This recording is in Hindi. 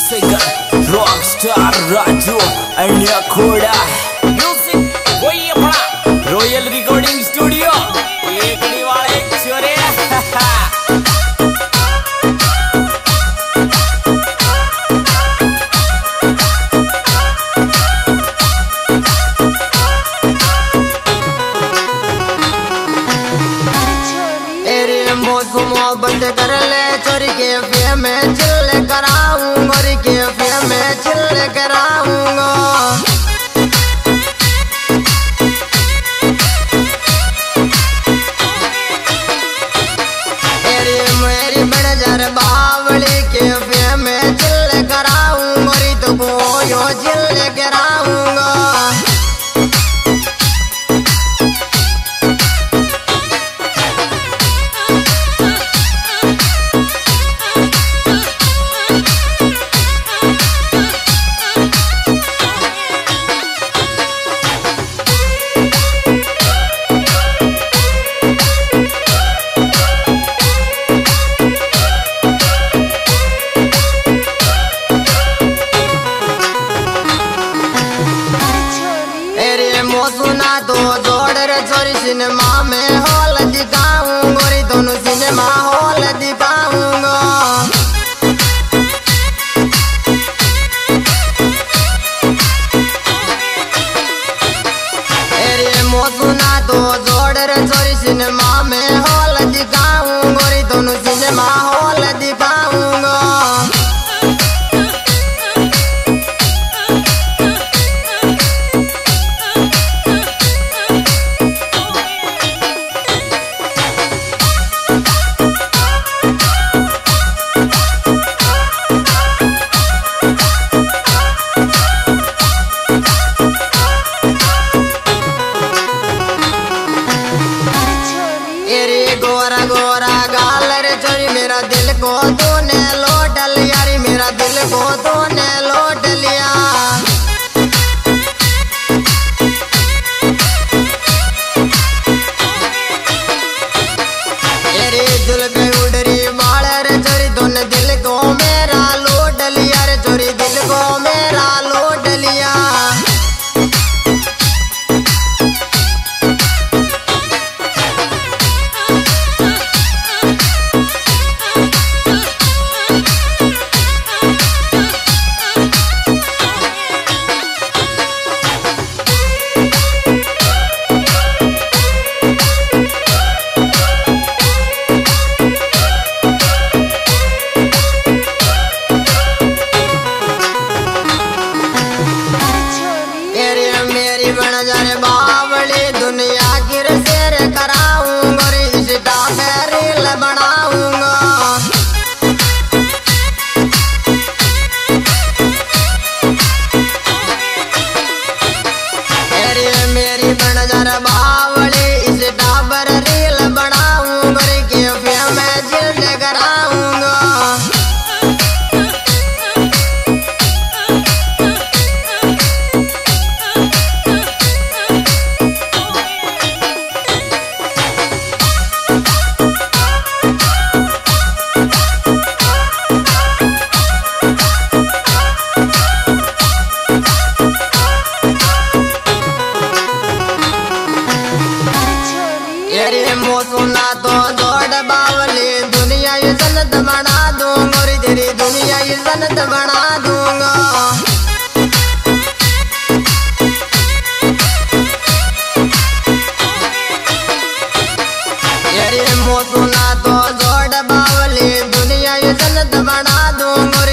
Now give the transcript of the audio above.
singer, rockstar Raju and Yakoda. Music वही अपना रॉयल रिकॉर्डिंग स्टूडियो एकड़ी वाले छोरे। मोहब्बत कर ले चोरी के फिर मैं चिल कराऊं, गोरी के फिर मैं चिल कराऊंगा। मेरी बड़जर बावली के फिर मैं चिल कराऊं, गोरी तो को चिल कराऊंगा। सुना तो जोड़ रे छोरी सिनेमा में हॉल दिखाऊं, गोरी दोनों सिनेमा हॉल दिखाऊंगा। सुना तो जोड़ रे छोरी सिनेमा में हॉल दिखाऊं, गोरी दोनों सिनेमा हॉल दिखाऊंगा। गोरा गोरा गाल रे छोरी मेरा दिल को तूने लौट लिया रे, मेरा दिल को तूने लौट लिया। तेरे दिल पे उड़ रही बाल रे छोरी, तूने दिल को मेरा लौट लिया रे छोरी, दिल को मेरा लौट लिया। बन जाने बावली दुनिया की शेर कराऊं, गोरी इंस्टा पे रील बनाऊंगा। मेरी बन जाने बावली इंस्टा पर रील बनाऊं, गोरी के फिर मैं जिल कराऊंगा। सुना तो जोड़ बावली दुनिया ये जन्नत बना दूं, गोरी तेरी दुनिया ये जन्नत बना दूंगा। सुना तो जोड़ बावली दुनिया ये जन्नत बना दूं, गोरी